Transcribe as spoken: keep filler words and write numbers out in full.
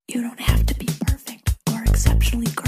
You don't have to be perfect or exceptionally great.